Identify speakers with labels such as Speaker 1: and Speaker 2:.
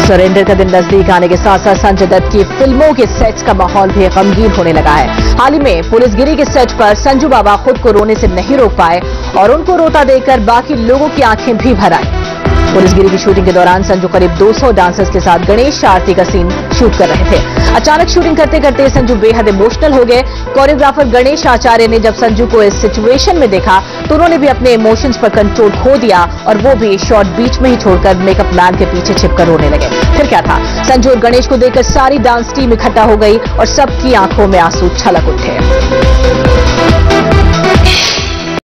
Speaker 1: Surrender का दिन नजदीक आने के साथ साथ संजय दत्त की फिल्मों के सेट्स का माहौल भी गमगीन होने लगा है। हाल ही में पुलिसगिरी के सेट पर संजू बाबा खुद को रोने से नहीं रोक पाए और उनको रोता देखकर बाकी लोगों की आंखें भी भर आई। पुलिसगिरी की शूटिंग के दौरान संजू करीब 200 डांसर्स के साथ गणेश आरती का सीन शूट कर रहे थे। अचानक शूटिंग करते करते संजू बेहद इमोशनल हो गए। कोरियोग्राफर गणेश आचार्य ने जब संजू को इस सिचुएशन में देखा तो उन्होंने भी अपने इमोशंस पर कंट्रोल खो दिया और वो भी शॉट बीच में ही छोड़कर मेकअप मैन के पीछे छिपकर रोने लगे। फिर क्या था, संजू और गणेश को देखकर सारी डांस टीम इकट्ठा हो गई और सबकी आंखों में आंसू छलक उठे।